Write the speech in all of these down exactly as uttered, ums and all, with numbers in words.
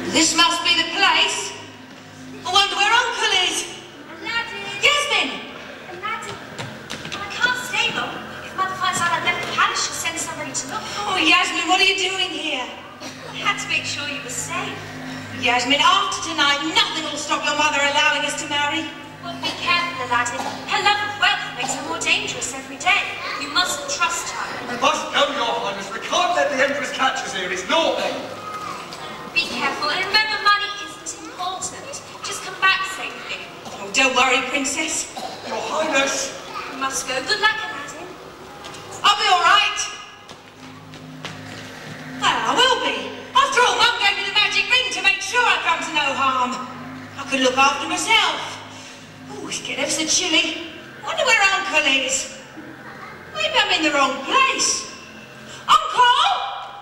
This must be the place. I wonder where Uncle is. Aladdin. Yasmine. Aladdin. I can't stay long. If Mother finds out I've left the palace, she'll send somebody to look for Oh, Yasmine, what are you doing here? I had to make sure you were safe. Yasmine, after tonight, nothing will stop your mother allowing us to marry. Well, be careful, Aladdin. Her love of wealth makes her more dangerous every day. You mustn't trust her. We must go, Your Highness. We can't let the Empress catch us here. It's naughty. Be careful, and remember, money isn't important. Just come back safely. Oh, don't worry, Princess. Your Highness. We must go. Good luck, Aladdin. I'll be all right. Well, I will be. After all, Mum gave me the magic ring to make sure I come to no harm. I could look after myself. Oh, it's getting ever so chilly. Wonder where Uncle is. Maybe I'm in the wrong place. Uncle!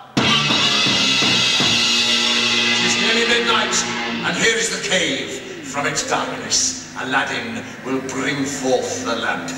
It's nearly midnight, and here is the cave. From its darkness, Aladdin will bring forth the lamp.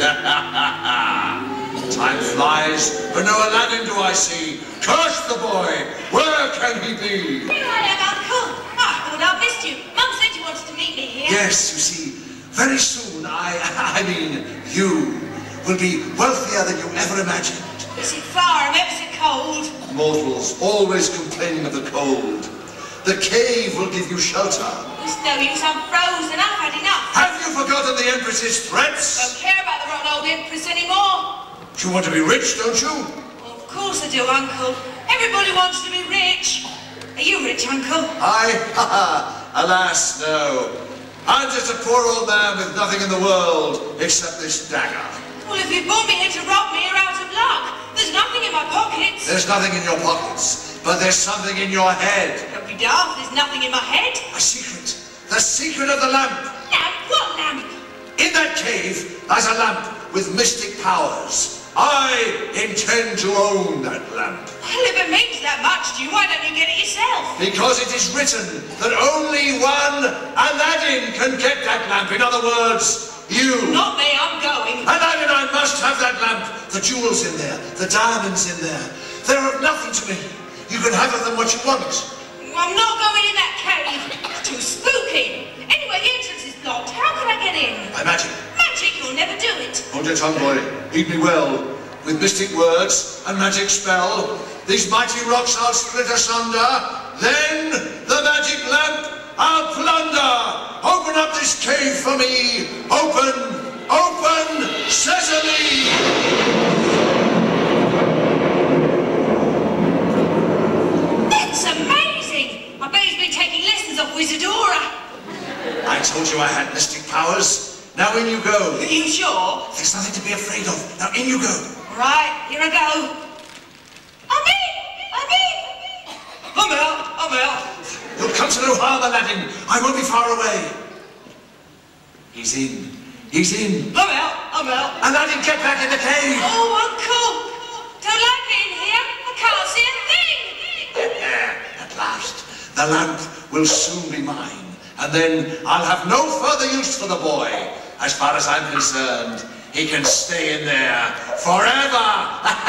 Time flies, but no Aladdin do I see. Curse the boy! Where can he be? Here I am, Uncle. Ah, I thought I'd missed you. Mum said you wanted to meet me here. Yes, you see, very soon I, I mean, you will be wealthier than you ever imagined. Is it far? I'm ever so cold. Mortals always complaining of the cold. The cave will give you shelter. It's no use, I'm frozen. I've had enough. Have you forgotten the Empress's threats? Don't care about the wrong old Empress anymore. You want to be rich, don't you? Well, of course I do, Uncle. Everybody wants to be rich. Are you rich, Uncle? I? Ha Alas, no. I'm just a poor old man with nothing in the world except this dagger. Well, if you brought me here to rob me, you're out of luck. There's nothing in my pockets. There's nothing in your pockets, but there's something in your head. Don't be daft, there's nothing in my head. A secret. The secret of the lamp. Lamp? What lamp? In that cave lies a lamp with mystic powers. I intend to own that lamp. Well, if it means that much to you, why don't you get it yourself? Because it is written that only one Aladdin can get that lamp. In other words, you. Not me, I'm going. Aladdin, I must have that lamp. The jewels in there, the diamonds in there. They're of nothing to me. You can have of them what you want. I'm not going in that cave. It's too spooky. Anyway, the entrance is blocked. How can I get in? By magic. Magic? You'll never do it. Hold your tongue, boy. Heed me well. With mystic words and magic spell, these mighty rocks I'll split asunder. Then the magic lamp I'll plunder. Open up this cave for me. Open, open, sesame. That's amazing. I bet he's been taking lessons off Wizardora. I told you I had mystic powers. Now in you go. Are you sure? There's nothing to be afraid of. Now in you go. Right, here I go. I'm in! I'm in! I'm out! I'm out! You'll come to no harm, Aladdin. I won't be far away. He's in. He's in. I'm out! I'm out! Aladdin, get back in the cave! Oh, Uncle! Don't like me in here. I can't see a thing! At last, the lamp will soon be mine. And then I'll have no further use for the boy. As far as I'm concerned, he can stay in there forever.